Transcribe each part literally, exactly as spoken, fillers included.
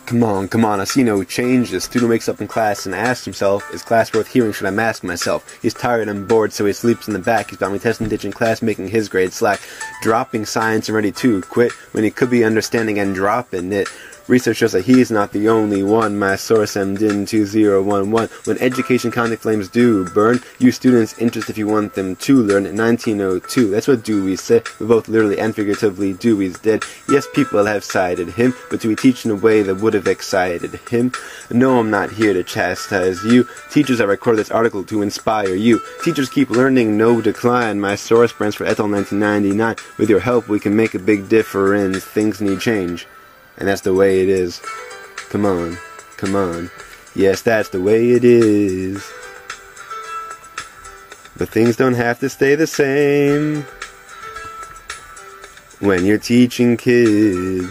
Come on, come on, I see no change. The student wakes up in class and asks himself, is class worth hearing, should I mask myself? He's tired and bored, so he sleeps in the back. He's bound testing ditching class, making his grade slack. Dropping science and ready to quit, when he could be understanding and dropping it. Research shows that he's not the only one. My source, Emdin two zero one one. When education content flames do burn, you students' interest if you want them to learn. In nineteen oh two, that's what Dewey said. We both literally and figuratively, Dewey's dead. Yes, people have cited him, but do we teach in a way that would have excited him? No, I'm not here to chastise you. Teachers, I recorded this article to inspire you. Teachers keep learning, no decline. My source brands for Ethel nineteen ninety-nine. With your help, we can make a big difference. Things need change. And that's the way it is. Come on, come on. Yes, that's the way it is. But things don't have to stay the same when you're teaching kids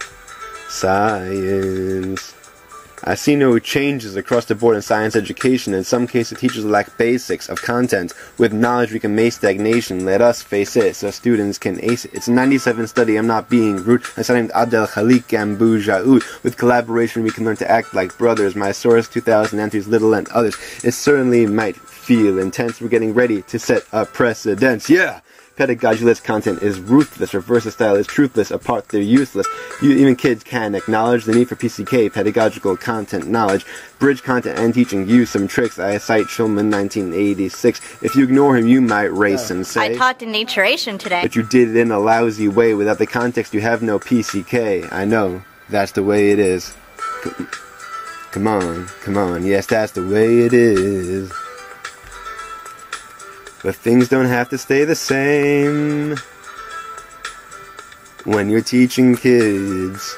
science. I see no changes across the board in science education. In some cases, teachers lack basics of content. With knowledge, we can make stagnation. Let us face it, so students can ace it. It's a ninety-seven study. I'm not being rude. I studied Abd-El-Khalick and BouJaoude. With collaboration, we can learn to act like brothers. My source, two thousand three's Little and Others. It certainly might feel intense. We're getting ready to set a precedence. Yeah! Pedagogy-less content is ruthless. Reverse style is truthless. Apart, they're useless. You, even kids can acknowledge the need for P C K, pedagogical content knowledge. Bridge content and teaching. Use some tricks. I cite Schulman, nineteen eighty-six. If you ignore him, you might race and say, I taught in naturation today. But you did it in a lousy way. Without the context, you have no P C K. I know. That's the way it is. Come on. Come on. Yes, that's the way it is. But things don't have to stay the same when you're teaching kids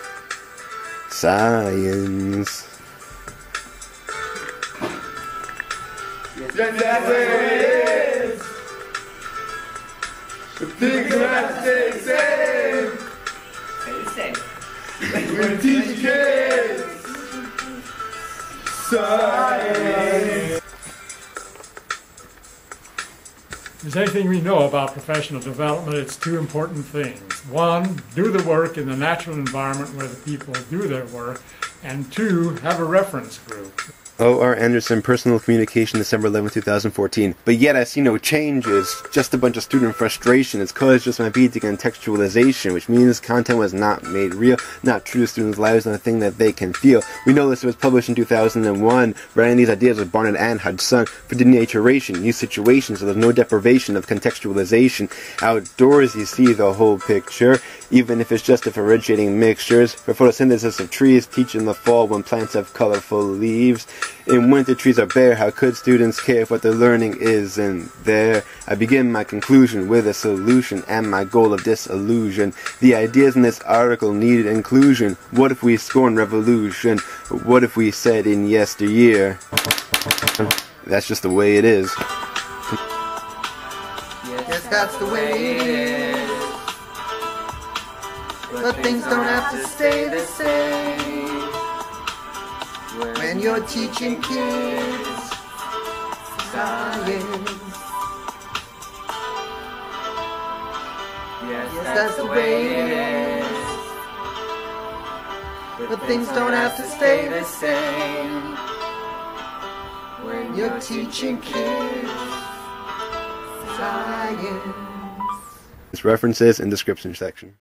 science. Yes, that's the way it is. But things don't have to stay the same. Stay the same. When you're teaching kids science. If there's anything we know about professional development, it's two important things. One, do the work in the natural environment where the people do their work. And two, have a reference group. O R Anderson, Personal Communication, December eleventh, two thousand fourteen. But yet I see no changes, just a bunch of student frustration. It's caused just my beat to contextualization, which means content was not made real, not true to students' lives, and a thing that they can feel. We know this was published in two thousand one. Writing these ideas was Barnett and Hudson for denaturation, new situations, so there's no deprivation of contextualization. Outdoors, you see the whole picture, even if it's just differentiating mixtures. For photosynthesis of trees, teach in the fall when plants have colorful leaves. In winter, trees are bare. How could students care if what they're learning isn't there? I begin my conclusion with a solution and my goal of disillusion. The ideas in this article needed inclusion. What if we scorn revolution? What if we said in yesteryear? That's just the way it is. Yes, that's the way it is. But things don't have to stay the same when you're teaching kids science. Yes, that's the way it is. But things don't have to stay the same when you're teaching kids science. References in description section.